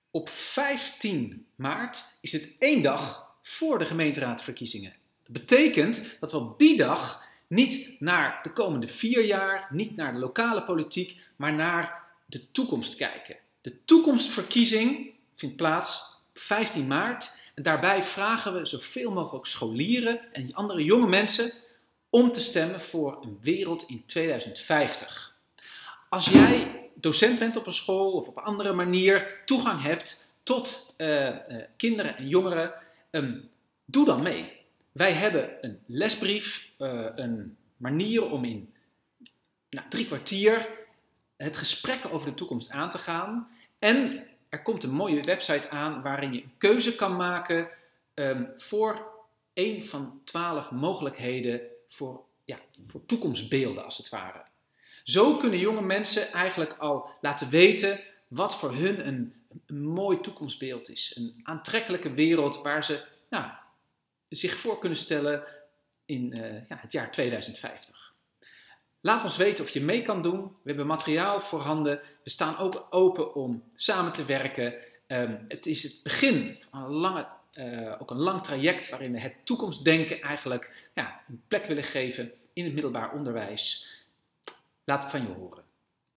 Op 15 maart is het 1 dag voor de gemeenteraadsverkiezingen. Dat betekent dat we op die dag niet naar de komende 4 jaar, niet naar de lokale politiek, maar naar de toekomst kijken. De toekomstverkiezing vindt plaats op 15 maart en daarbij vragen we zoveel mogelijk scholieren en andere jonge mensen om te stemmen voor een wereld in 2050. Als jij docent bent op een school of op een andere manier toegang hebt tot kinderen en jongeren, doe dan mee. Wij hebben een lesbrief, een manier om in 3 kwartier het gesprek over de toekomst aan te gaan. En er komt een mooie website aan waarin je een keuze kan maken voor 1 van 12 mogelijkheden voor toekomstbeelden als het ware. Zo kunnen jonge mensen eigenlijk al laten weten wat voor hun een mooi toekomstbeeld is. Een aantrekkelijke wereld waar ze zich voor kunnen stellen in het jaar 2050. Laat ons weten of je mee kan doen. We hebben materiaal voorhanden. We staan ook open om samen te werken. Het is het begin van een lang traject waarin we het toekomstdenken eigenlijk een plek willen geven in het middelbaar onderwijs. Laat het van je horen.